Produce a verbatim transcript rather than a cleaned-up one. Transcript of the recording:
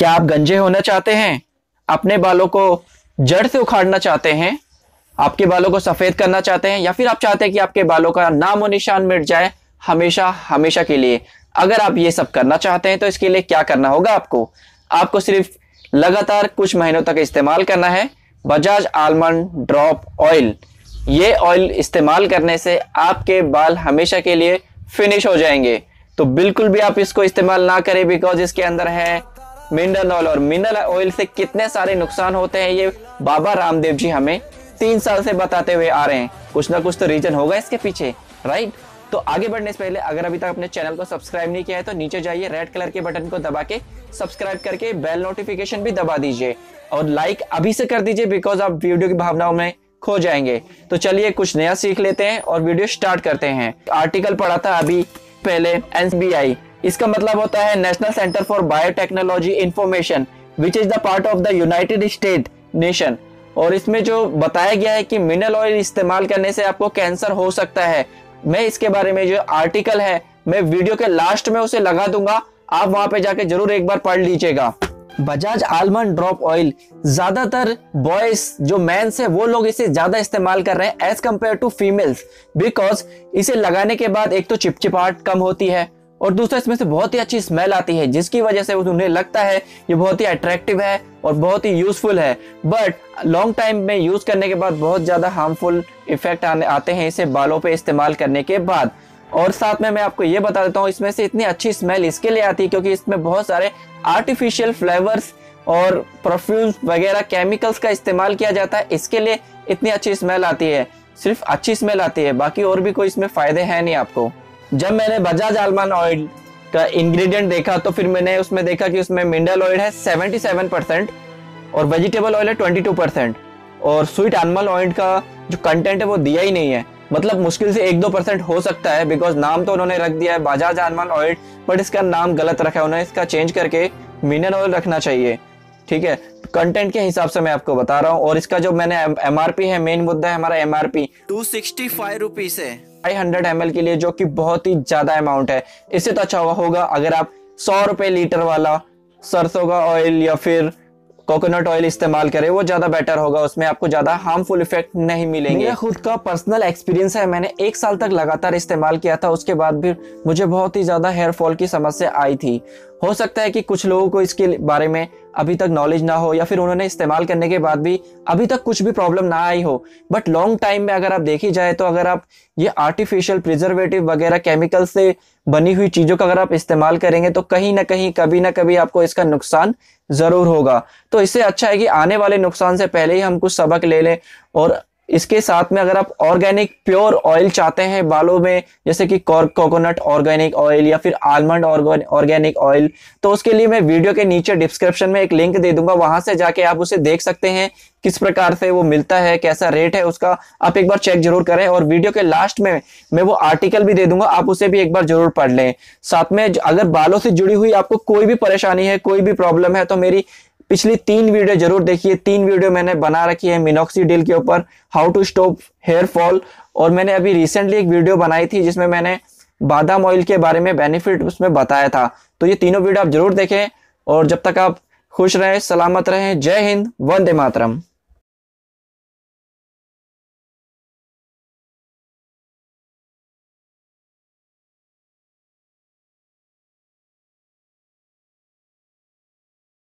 क्या आप गंजे होना चाहते हैं? अपने बालों को जड़ से उखाड़ना चाहते हैं? आपके बालों को सफेद करना चाहते हैं? या फिर आप चाहते हैं कि आपके बालों का नामो निशान मिट जाए हमेशा हमेशा के लिए? अगर आप ये सब करना चाहते हैं तो इसके लिए क्या करना होगा आपको? आपको सिर्फ लगातार कुछ महीनों तक इस्तेमाल करना है बजाज आलमंड ड्रॉप ऑयल। ये ऑयल इस्तेमाल करने से आपके बाल हमेशा के लिए फिनिश हो जाएंगे। तो बिल्कुल भी आप इसको इस्तेमाल ना करें, बिकॉज इसके अंदर है मिनरल ऑयल, और मिनरल ऑयल से कितने सारे नुकसान होते हैं ये बाबा रामदेव जी हमें तीन साल से बताते हुए आ रहे हैं। कुछ ना कुछ तो रीजन होगा इसके पीछे, राइट? तो आगे बढ़ने से पहले अगर अभी तक अपने चैनल को सब्सक्राइब नहीं किया है तो नीचे जाइए, रेड कलर के बटन को दबा के सब्सक्राइब करके बेल नोटिफिकेशन भी दबा दीजिए और लाइक अभी से कर दीजिए, बिकॉज आप वीडियो की भावनाओं में खो जाएंगे। तो चलिए कुछ नया सीख लेते हैं और वीडियो स्टार्ट करते हैं। आर्टिकल पढ़ा था अभी पहले एन बी आई, इसका मतलब होता है national centre for biotechnology information, which is the part of the united state nation. और इसमें जो बताया गया है कि मिनरल ऑयल इस्तेमाल करने से आपको कैंसर हो सकता है। मैं इसके बारे में जो आर्टिकल है मैं वीडियो के लास्ट में उसे लगा दूंगा, आप वहां पे जाके जरूर एक बार पढ़ लीजिएगा। बजाज आलमंड ड्रॉप ऑयल ज्यादातर बॉयज जो मेंस है वो लोग इसे ज्यादा इस्तेमाल कर रहे हैं as compare to females, because इसे लगाने के बाद एक तो चिपचिपाहट कम होती है और दूसरा इसमें से बहुत ही अच्छी स्मेल आती है, जिसकी वजह से उन्हें लगता है ये बहुत ही अट्रैक्टिव है और बहुत ही यूजफुल है। बट लॉन्ग टाइम में यूज करने के बाद बहुत ज्यादा हार्मफुल इफेक्ट आने आते हैं इसे बालों पे इस्तेमाल करने के बाद। और साथ में मैं आपको ये बता देता हूँ इसमें से इतनी अच्छी स्मेल इसके लिए आती है क्योंकि इसमें बहुत सारे आर्टिफिशियल फ्लेवर्स और परफ्यूम्स वगैरह केमिकल्स का इस्तेमाल किया जाता है, इसके लिए इतनी अच्छी स्मेल आती है। सिर्फ अच्छी स्मेल आती है, बाकी और भी कोई इसमें फायदे हैं नहीं आपको। जब मैंने बजाज आलमंड ऑयल का इंग्रेडिएंट देखा तो फिर मैंने उसमें देखा कि उसमें मिनरल ऑयल है सतहत्तर परसेंट और वेजिटेबल ऑयल है बाईस परसेंट और स्वीट एनिमल ऑयल का जो कंटेंट है वो दिया ही नहीं है। मतलब मुश्किल से एक दो परसेंट हो सकता है, बिकॉज नाम तो उन्होंने रख दिया है बजाज आलमंड ऑयल, बट इसका नाम गलत रखा है, उन्होंने इसका चेंज करके मिनरल ऑयल रखना चाहिए। ठीक है, कंटेंट के हिसाब से मैं आपको बता रहा हूँ। और इसका जो मैंने एमआरपी है, मेन मुद्दा है हमारा MRP two sixty five rupees है फाइव हंड्रेड एम एल के लिए, जो कि बहुत ही ज्यादा अमाउंट है। इससे तो अच्छा होगा अगर आप सौ रुपए लीटर वाला सरसों का ऑयल या फिर कोकोनट ऑयल इस्तेमाल करें, वो ज्यादा बेटर होगा, उसमें आपको ज्यादा हार्मफुल इफेक्ट नहीं मिलेंगे। मेरा खुद का पर्सनल एक्सपीरियंस है, मैंने एक साल तक लगातार इस्तेमाल किया था, उसके बाद भी मुझे बहुत ही ज्यादा हेयर फॉल की समस्या आई थी। हो सकता है कि कुछ लोगों को इसके बारे में अभी तक नॉलेज ना हो या फिर उन्होंने इस्तेमाल करने के बाद भी अभी तक कुछ भी प्रॉब्लम ना आई हो, बट लॉन्ग टाइम में अगर आप देखी जाए तो अगर आप ये आर्टिफिशियल प्रिजर्वेटिव वगैरह केमिकल से बनी हुई चीजों का अगर आप इस्तेमाल करेंगे तो कहीं ना कहीं कभी ना कभी आपको इसका नुकसान जरूर होगा। तो इससे अच्छा है कि आने वाले नुकसान से पहले ही हम कुछ सबक ले लें। और इसके साथ में अगर आप ऑर्गेनिक प्योर ऑयल चाहते हैं बालों में, जैसे कि कोकोनट ऑर्गेनिक ऑयल या फिर आलमंड ऑर्गेनिक ऑयल, तो उसके लिए मैं वीडियो के नीचे डिस्क्रिप्शन में एक लिंक दे दूंगा, वहां से जाके आप उसे देख सकते हैं किस प्रकार से वो मिलता है, कैसा रेट है उसका, आप एक बार चेक जरूर करें। और वीडियो के लास्ट में मैं वो आर्टिकल भी दे दूंगा, आप उसे भी एक बार जरूर पढ़ लें। साथ में अगर बालों से जुड़ी हुई आपको कोई भी परेशानी है, कोई भी प्रॉब्लम है, तो मेरी पिछली तीन वीडियो जरूर देखिए। तीन वीडियो मैंने बना रखी है मिनॉक्सिडिल के ऊपर, how to stop hair fall, और मैंने अभी रिसेंटली एक वीडियो बनाई थी जिसमें मैंने बादाम ऑयल के बारे में बेनिफिट उसमें बताया था। तो ये तीनों वीडियो आप जरूर देखें और जब तक आप खुश रहें, सलामत रहें। जय हिंद, वंदे मातरम।